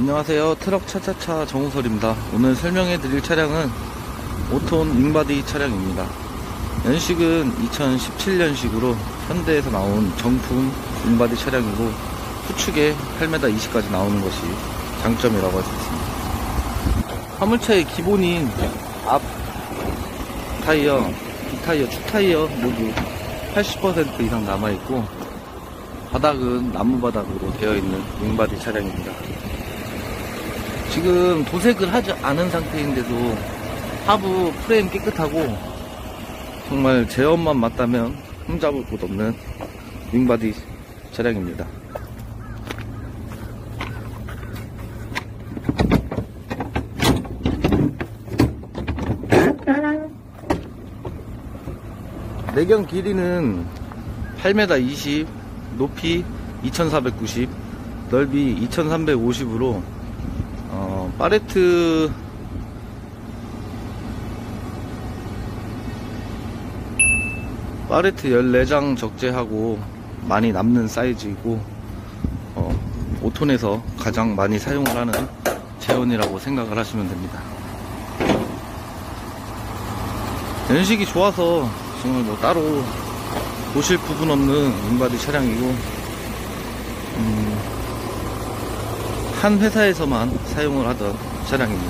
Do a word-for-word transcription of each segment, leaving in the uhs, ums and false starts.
안녕하세요. 트럭 차차차 정우설입니다. 오늘 설명해 드릴 차량은 오 톤 윙바디 차량입니다. 연식은 이천십칠 년식으로 현대에서 나온 정품 윙바디 차량이고 후축에 팔 미터 이십까지 나오는 것이 장점이라고 할 수 있습니다. 화물차의 기본인 앞 타이어, 뒷타이어, 축타이어 모두 팔십 퍼센트 이상 남아있고 바닥은 나무 바닥으로 되어 있는 윙바디 차량입니다. 지금 도색을 하지 않은 상태인데도 하부 프레임 깨끗하고 정말 제어만 맞다면 흠잡을 곳 없는 윙바디 차량입니다. 내경 길이는 팔 미터 이십, 높이 이천사백구십, 넓이 이천삼백오십으로 어, 파레트 파레트 열네 장 적재하고 많이 남는 사이즈이고 어, 오 톤에서 가장 많이 사용을 하는 체온이라고 생각을 하시면 됩니다. 연식이 좋아서 정말 뭐 따로 보실 부분 없는 윙바디 차량이고 음, 한 회사에서만 사용을 하던 차량입니다.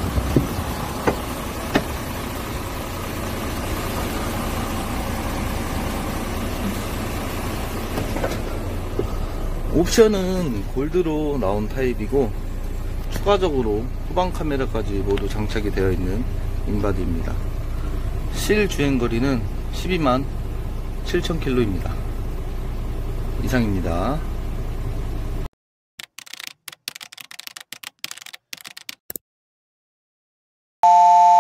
옵션은 골드로 나온 타입이고 추가적으로 후방 카메라까지 모두 장착이 되어 있는 윙바디입니다. 실 주행거리는 십이만 칠천 킬로미터입니다. 이상입니다.